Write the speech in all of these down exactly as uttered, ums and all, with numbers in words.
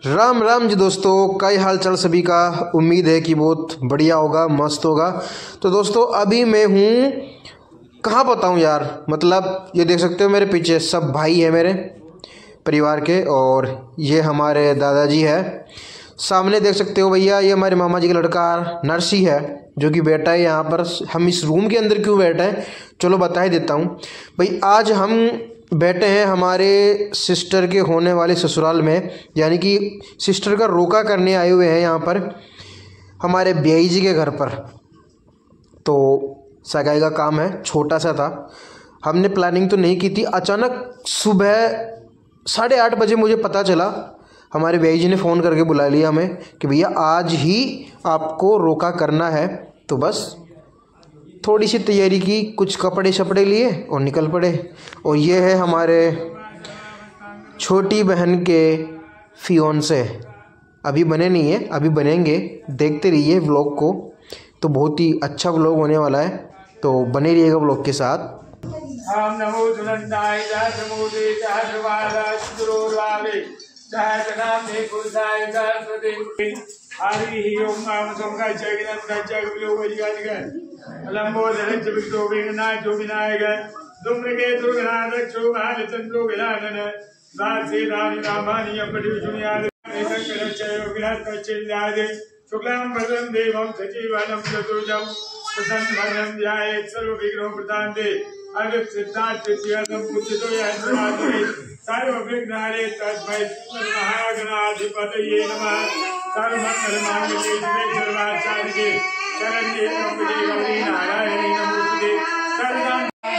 राम राम जी दोस्तों, कई हाल चाल सभी का। उम्मीद है कि बहुत बढ़िया होगा, मस्त होगा। तो दोस्तों अभी मैं हूँ कहाँ बताऊँ यार, मतलब ये देख सकते हो मेरे पीछे सब भाई है मेरे परिवार के, और ये हमारे दादाजी है। सामने देख सकते हो भैया, ये हमारे मामा जी का लड़का नरसी है जो कि बैठा है यहाँ पर। हम इस रूम के अंदर क्यों बैठे हैं चलो बता ही देता हूँ भाई। आज हम बैठे हैं हमारे सिस्टर के होने वाले ससुराल में, यानी कि सिस्टर का रोका करने आए हुए हैं यहाँ पर हमारे बियाई जी के घर पर। तो सगाई का काम है, छोटा सा था, हमने प्लानिंग तो नहीं की थी। अचानक सुबह साढ़े आठ बजे मुझे पता चला, हमारे बियाई जी ने फ़ोन करके बुला लिया हमें कि भैया आज ही आपको रोका करना है। तो बस थोड़ी सी तैयारी की, कुछ कपड़े शपड़े लिए और निकल पड़े। और ये है हमारे छोटी बहन के फियोंसे, अभी बने नहीं है, अभी बनेंगे, देखते रहिए व्लॉग को। तो बहुत ही अच्छा व्लॉग होने वाला है, तो बने रहिएगा व्लॉग के साथ। हम नमो जुनंदाय जय प्रमोदे जय प्रवादा सुरोरावे जय जनामे कुलसाय जय प्रदे हरि ही ओम नाम समगा जगनन का जग विलो वैगानिक लंबोदर जबितो वेगना जो विनायक दुम्रगे दुर्गनाथ रक्षो भाल चंद्रो विलानन दासे दान रामानि अपरि दुनिया एककर चय विराट कचिल्लादे शुक्लां भद्रं देवं सजीवनं चतुर्भुजं प्रसन्नवदनं ध्यायेत् सर्वविघ्नो प्रशान्ते अगत सिद्धार्थ सिद्धियं पूजितो यन्त्रादि सर्वविघ्नारे तस्मै महागणाधिपतये नमः। सर्वमंगलमांगल्ये शिवे सर्वाचार्ये शरण्ये त्र्यंबके गौरी नारायणी नमोस्तुते। सर्वं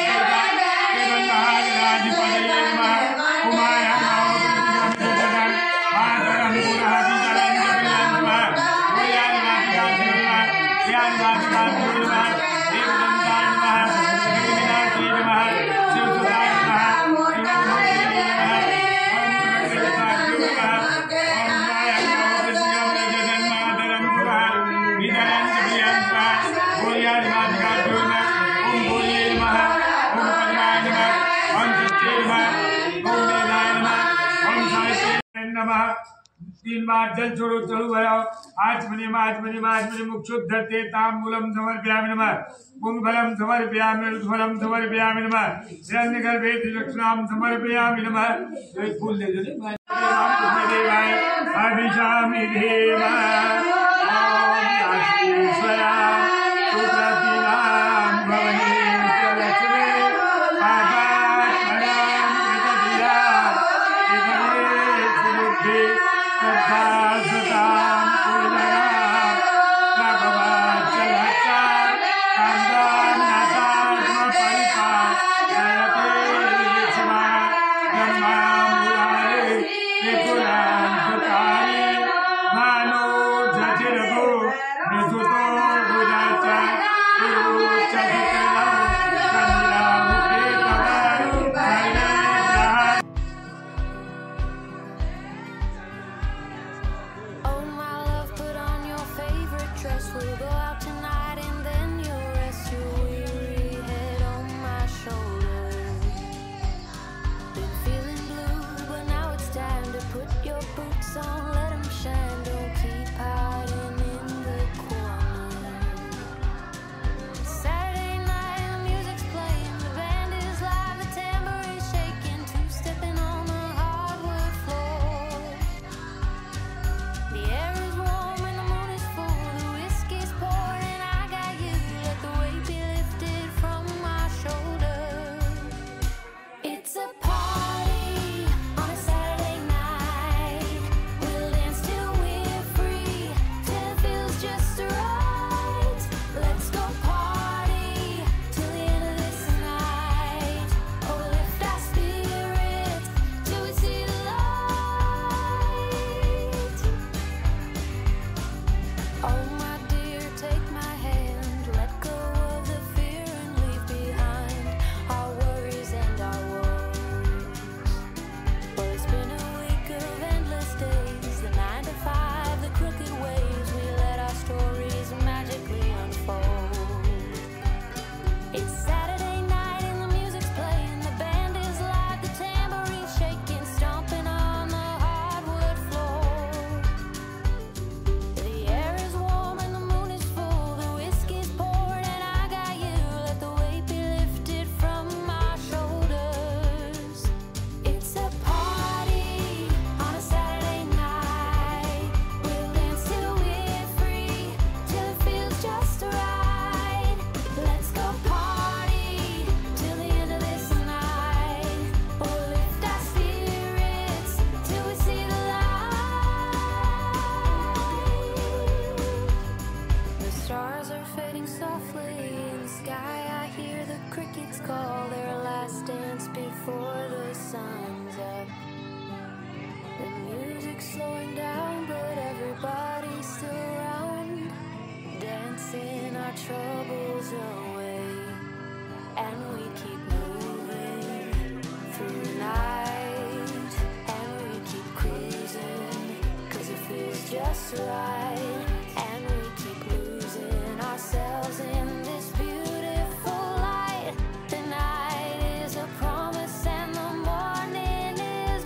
महागणाधिपतये नमः। तीन बार जल छोड़ो चलो भराओ आज मने माज मने माज मने मुक्षुद्ध धरते तांबूलम समर्पयामि नमः। पुंगफलम समर्पयामि रुद्रफलम समर्पयामि नमः। हिरण्यगर्भे त्रिदक्षिणां समर्पयामि नमः। एक फूल दे दो राम देवाय अभिषामि देवा We'll go out tonight and then you'll rest your weary head on my shoulder. Been feeling blue, but now it's time to put your boots on. just right, and we keep losing ourselves in this beautiful light. The night is a promise and the morning is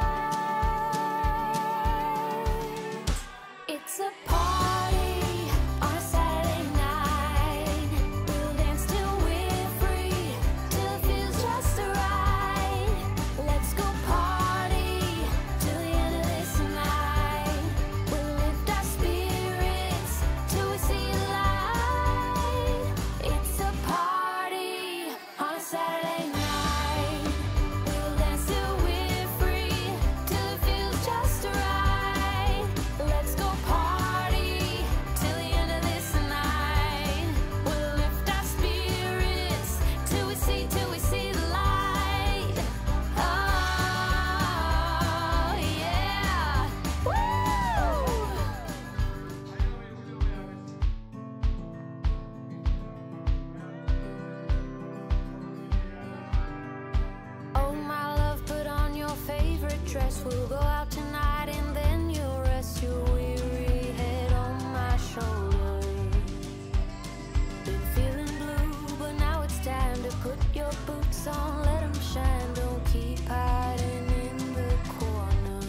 bright. It's a party on a Saturday night. We'll dance till we're free, till it feels just right. Let's go party till the end of this night. We'll lift our spirits till we see the light. It's a party on a Saturday night. We'll dance till we're free, till it feels just right. Let's go party till the end of this night. We'll lift our spirits till we see, till we see the light. Oh yeah, woo! Oh my love, put on your favorite dress. We'll go out tonight and then you'll rest your weary head on my shoulder. Been feeling blue, but now it's time to put your boots on, let 'em shine. Don't keep hiding in the corner.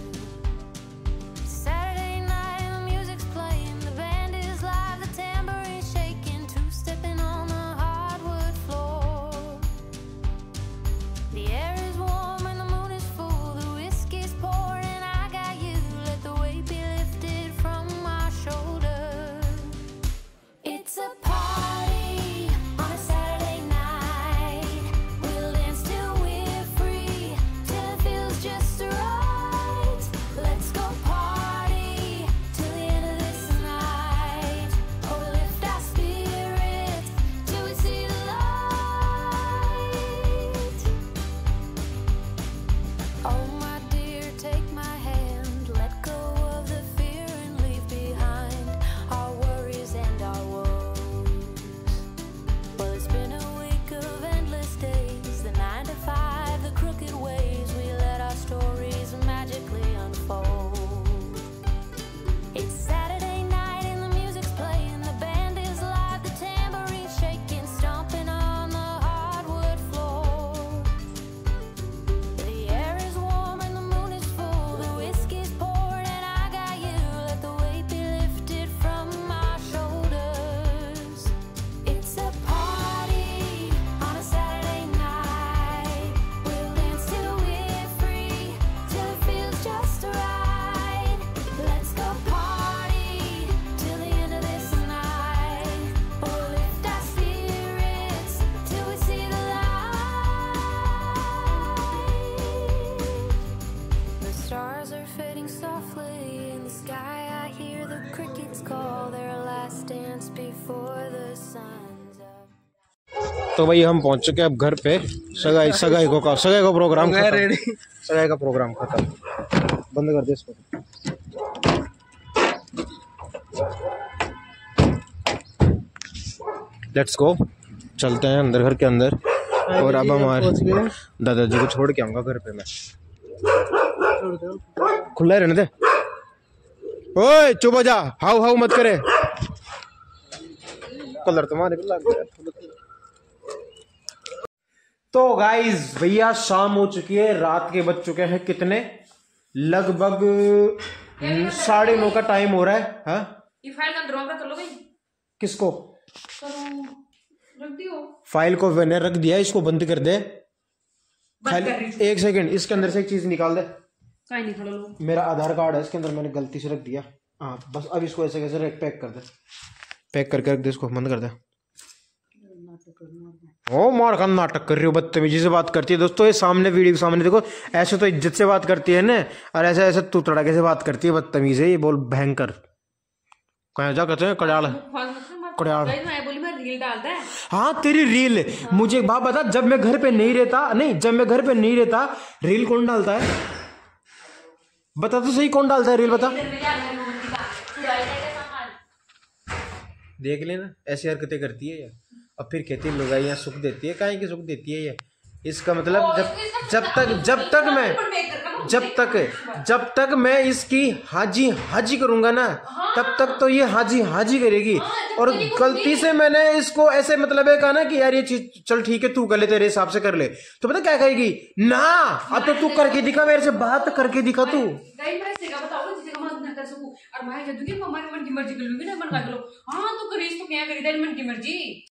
Saturday night and the music's playing, the band is live, the tambourine shaking, two-stepping on the hardwood floor. The air is warm and the moon is full, the whiskey's poured and I got you. Let the weight be lifted from my shoulders. It's a party on a Saturday night. We'll dance till we're free, till it feels just right. Let's go party till the end of this night. Oh, we'll lift our spirits till we see the light. Oh my dear, take my hand. Let go of the fear and leave behind our worries and our woes. Well, it's been a week of endless days, the nine to five, the crooked ways. We let our stories magically unfold. It's Saturday night and the music's playing, the band is live, the tambourine shaking, stomping on the hardwood floor. The air is warm and the moon is full, the whiskey's poured and I got you. Let the weight be lifted from my shoulders. It's a party on a Saturday night. We'll dance till we're free, till it feels just right. Let's go party till the end of this night. We'll lift our spirits till we see the light. The stars are fading softly in the sky. I hear the crickets call their last dance before the sun's up. तो भाई हम पहुंच चुके हैं अब घर पे। सगाई सगाई को का सगाई का प्रोग्राम खत्म। सगाई का प्रोग्राम खत्म। बंद कर दे इसको। लेट्स गो, चलते हैं अंदर, घर के अंदर। और अब हमारे दादाजी को छोड़ के आऊंगा घर पे मैं। खुला ही रहने दे। ओए चुप हो जा, हाउ हाउ मत करे। कलर तुम्हारे भी लग गया। तो गाइस भैया शाम हो चुकी है, रात के बज चुके हैं कितने, लगभग साढ़े नौ का टाइम हो रहा है। हाँ ये फाइल का ड्रॉप कर लो भाई। किसको? रख दियो। फाइल को मैंने रख दिया, इसको बंद कर दे। बंद कर रही हूं। एक सेकंड, इसके अंदर से एक चीज निकाल दे। काहे निकाल लो? मेरा आधार कार्ड है इसके अंदर, मैंने गलती से रख दिया। हाँ बस अब इसको ऐसे कैसे पैक कर दे, पैक करके रख दे, इसको बंद कर दे। ओ मार का नाटक कर रही हो, बदतमीजी से बात करती है। दोस्तों ये सामने वीडियो के सामने देखो, ऐसे तो इज्जत से बात करती है ना, और ऐसे ऐसे तू तड़ाके से बात करती है, बदतमीज है ये। बोल भयंकर कहा जा कहते हैं कड़ाल कड़ाल। बोली मैं रील डालता है। हाँ तेरी रील, मुझे एक बात बता, जब मैं घर पे नहीं रहता, नहीं जब मैं घर पे नहीं रहता, रील कौन डालता है? बता तो सही, कौन डालता है रील, बता। देख लेना ऐसी हरकतें करती है ये, अब फिर कहती है लुगाइयाँ सुख देती है, काहे की सुख देती है ये। इसका मतलब जब जब तक जब तक मैं जब तक जब तक मैं इसकी हाजी हाजी करूंगा ना तब तक तो ये हाजी हाजी करेगी। और गलती से मैंने इसको ऐसे मतलब है कहा ना कि यार ये चीज चल ठीक है तू कर ले, तेरे हिसाब से कर ले, तो पता क्या कहेगी ना अब तो तू करके दिखा, मेरे से बात करके दिखा तू। और मैं कह दूंगी मम्मा के मन की मर्जी कर लूंगी ना, मन लगा लो हाँ तो करीस तो क्या करी तेरी मन की मर्जी।